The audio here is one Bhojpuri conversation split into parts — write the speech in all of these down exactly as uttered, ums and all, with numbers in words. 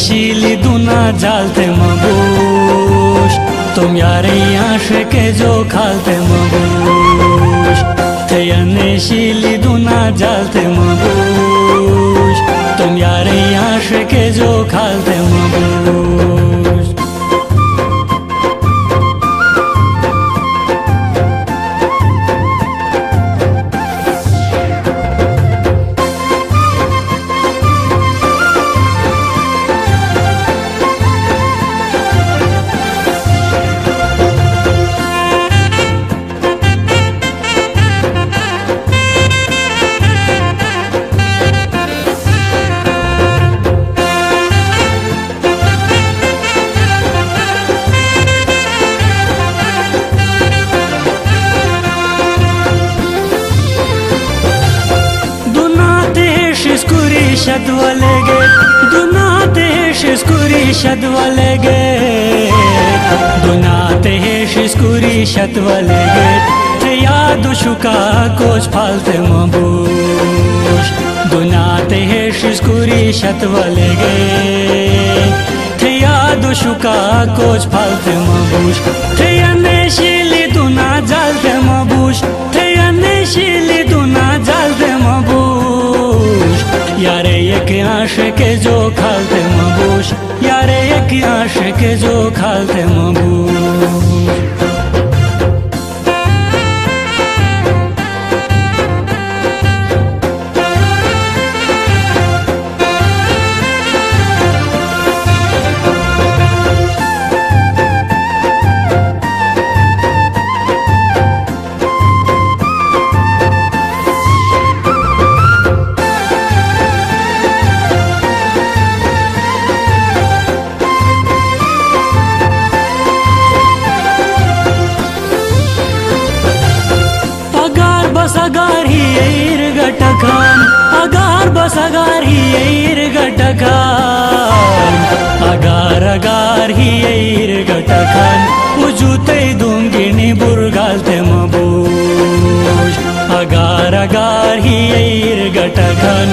शीली दुना जालते मबूश तुम यारे आशिके जो खालते मबूश थयने शीली दुना जालते मबूश तुम यारे आशिके जो खालते मबूश शद्वलेगे दुनाते शिस्कुरी शद्वलेगे दुनाते शिस्कुरी शद्वलेगे ते याद शुका कोच फालते मबूश दुनाते शिस्कुरी शद्वलेगे ते याद शुका कोच फालते मबूश ते याने शीली दुना जालते मबूश ते याने शीली दुना जालते मबूश यारे एक आशिके जो खालते मबूश यारे एक आशिके जो खालते मबूश अगार ही एयर गटकान अगार बस अगार ही एयर गटकान अगार अगार ही एयर गटकान उजुते दूंगिनी बुरगालते मबूश अगार अगार ही एयर गटकान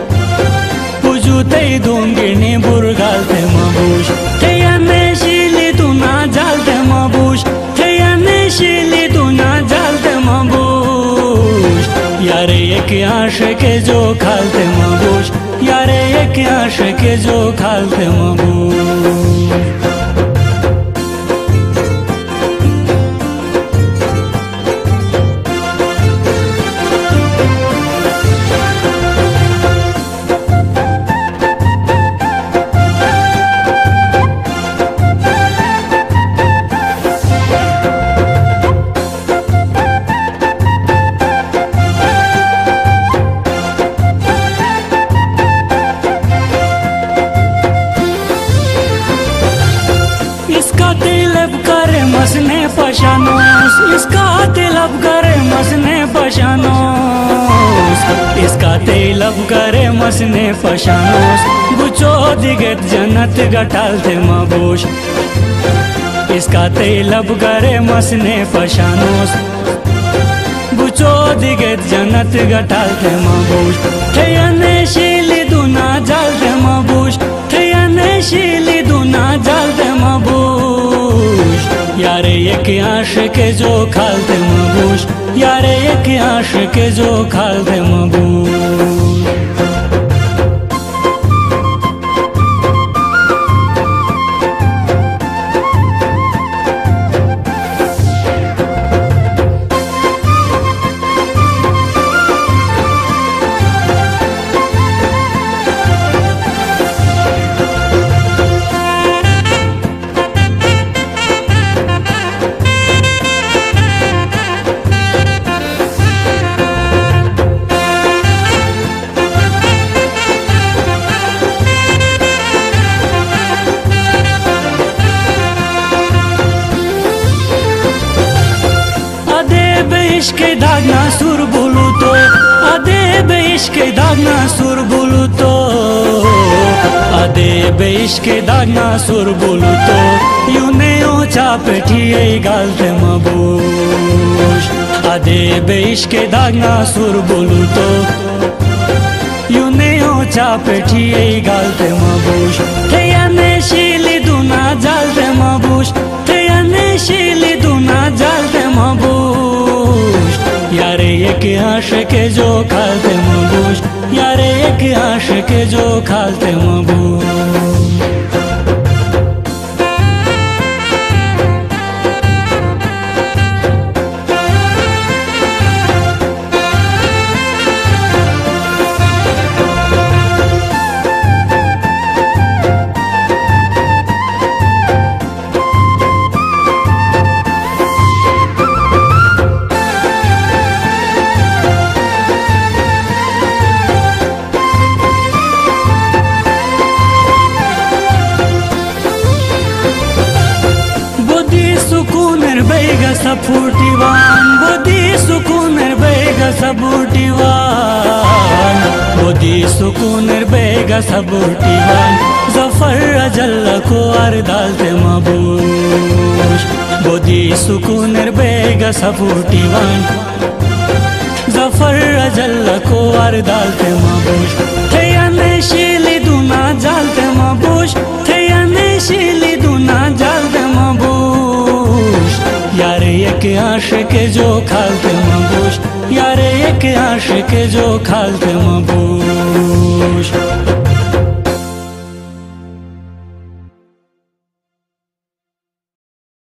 उजुते दूंगिनी बुरगालते मबूश ते याने शीली दुना जालते मबूश ते याने शीली दुना जालते मबूश यारे एक आशिके जो खालते मबूश यारे एक आशिके जो खालते मबूश तिलब करे मसने पशानोस इसका तिलब करे मसने पशानोस इसका तिलब करे मसने पशानोस गुचो दिगत जन्नत गटालते मबूश इसका तिलब करे मसने पशानोस गुचो दिगत जन्नत गटालते मबूश थयने शीली दुना जालते मबूश थयने शीली दुना जालते मबूश यारे एक आशिके जो खालते मबूश यारे एक आशिके जो खालते मबूश इश्के दागना सुर बोलू तो अदे बे इश्के दागना सुर बोलू तो अदे बे इश्के दागना सुर बोलू तो यूने ओचा पेठिए गालते मबूश अदे बे इश्के दागना सुर बोलू तो यूने चापे ठिए गालते मबूश थे अनेशिली दुना जालते मबूश थे अनेशिली दुना जालते मबूश यारे एक आशिक जो खालते मबूश यारे एक आशिक जो खालते मबूश Beiga sapurtivan Bodi sukuner beiga sapurtivan Bodi sukuner beiga sapurtivan Zafar ajalla ko ardalte mabush Bodi sukuner beiga sapurtivan Zafar ajalla ko ardalte mabush Theyane shili duna jalte mabush Theyane shili duna jalte mabush यारे एक आशिक जो खालते मबूश यारे एक आशिक जो खालते